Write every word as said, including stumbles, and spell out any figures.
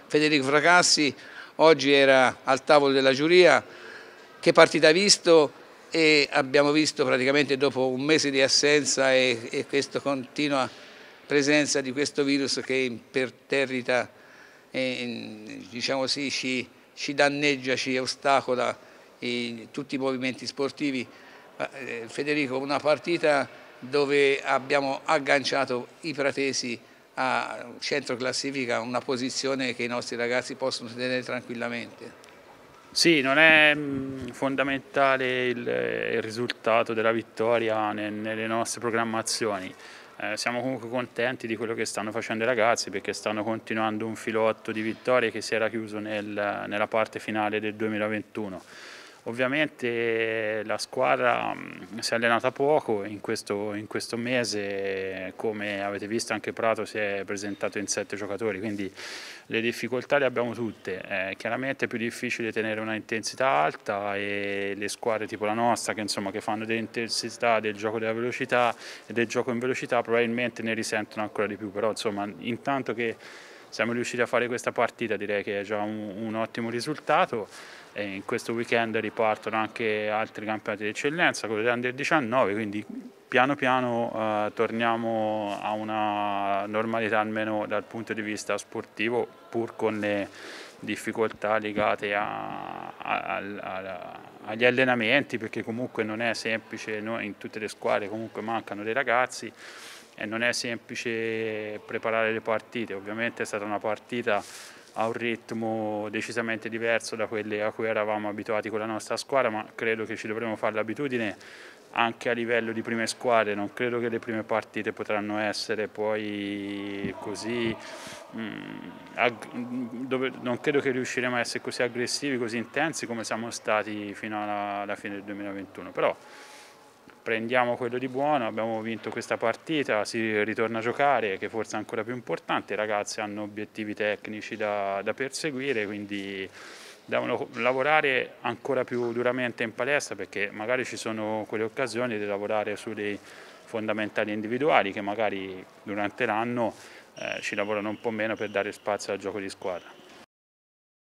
Federico Fracassi oggi era al tavolo della giuria. Che partita ha visto? E abbiamo visto praticamente dopo un mese di assenza e, e questa continua presenza di questo virus che imperterrita, e, diciamo sì, ci, ci danneggia, ci ostacola i, tutti i movimenti sportivi. Eh, Federico, una partita dove abbiamo agganciato i pratesi a centro classifica, una posizione che i nostri ragazzi possono tenere tranquillamente. Sì, non è mh, fondamentale il, il risultato della vittoria ne, nelle nostre programmazioni. Eh, siamo comunque contenti di quello che stanno facendo i ragazzi, perché stanno continuando un filotto di vittorie che si era chiuso nel, nella parte finale del duemilaventuno. Ovviamente la squadra mh, si è allenata poco in questo, in questo mese, come avete visto anche Prato si è presentato in sette giocatori, quindi le difficoltà le abbiamo tutte. Eh, chiaramente è più difficile tenere una intensità alta, e le squadre tipo la nostra che, insomma, che fanno dell'intensità, del gioco della velocità e del gioco in velocità probabilmente ne risentono ancora di più, però insomma intanto che siamo riusciti a fare questa partita direi che è già un, un ottimo risultato. E in questo weekend ripartono anche altri campionati di eccellenza, quello dell'Under diciannove, quindi piano piano eh, torniamo a una normalità almeno dal punto di vista sportivo, pur con le difficoltà legate a, a, a, agli allenamenti, perché comunque non è semplice, noi in tutte le squadre comunque mancano dei ragazzi e non è semplice preparare le partite. Ovviamente è stata una partita a un ritmo decisamente diverso da quelle a cui eravamo abituati con la nostra squadra, ma credo che ci dovremo fare l'abitudine anche a livello di prime squadre. Non credo che le prime partite potranno essere poi così mh, dove non credo che riusciremo a essere così aggressivi, così intensi come siamo stati fino alla, alla fine del duemilaventuno, però prendiamo quello di buono, abbiamo vinto questa partita, si ritorna a giocare, che forse è ancora più importante, i ragazzi hanno obiettivi tecnici da, da perseguire, quindi devono lavorare ancora più duramente in palestra, perché magari ci sono quelle occasioni di lavorare su dei fondamentali individuali che magari durante l'anno eh, ci lavorano un po' meno per dare spazio al gioco di squadra.